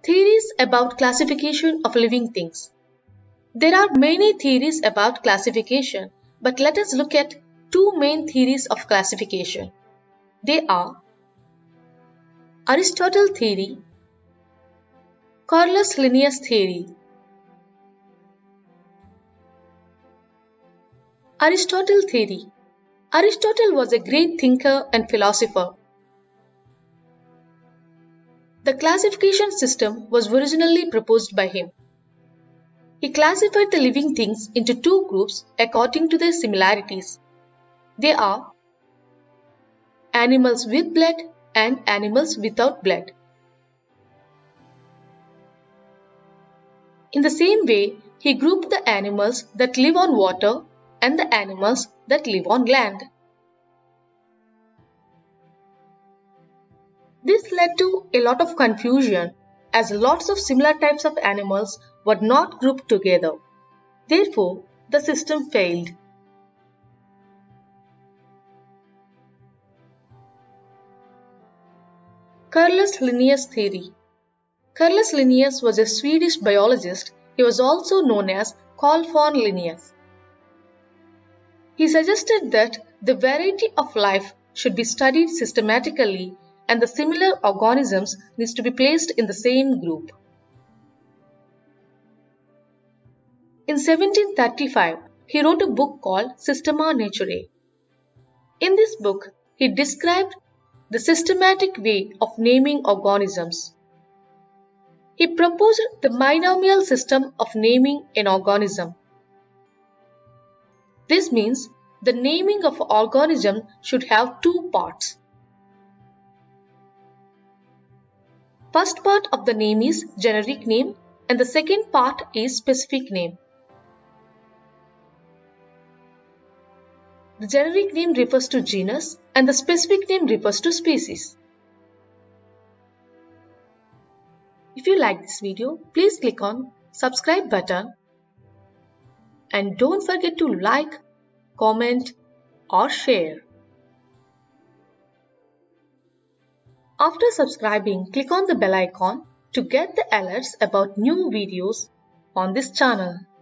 Theories about classification of living things. There are many theories about classification, but let us look at two main theories of classification. They are Aristotle theory, Carolus Linnaeus theory. Aristotle theory. Aristotle was a great thinker and philosopher. The classification system was originally proposed by him. He classified the living things into two groups according to their similarities. They are animals with blood and animals without blood. In the same way, he grouped the animals that live on water and the animals that live on land. This led to a lot of confusion as lots of similar types of animals were not grouped together. Therefore, the system failed. Carolus Linnaeus theory. Carolus Linnaeus was a Swedish biologist. He was also known as Carl von Linnaeus. He suggested that the variety of life should be studied systematically and the similar organisms needs to be placed in the same group. In 1735, he wrote a book called Systema Naturae. In this book, he described the systematic way of naming organisms. He proposed the binomial system of naming an organism. This means the naming of an organism should have two parts. First part of the name is generic name and the second part is specific name. The generic name refers to genus and the specific name refers to species. If you like this video, please click on subscribe button and don't forget to like, comment or share. After subscribing, click on the bell icon to get the alerts about new videos on this channel.